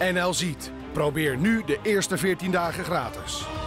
NL Ziet. Probeer nu de eerste 14 dagen gratis.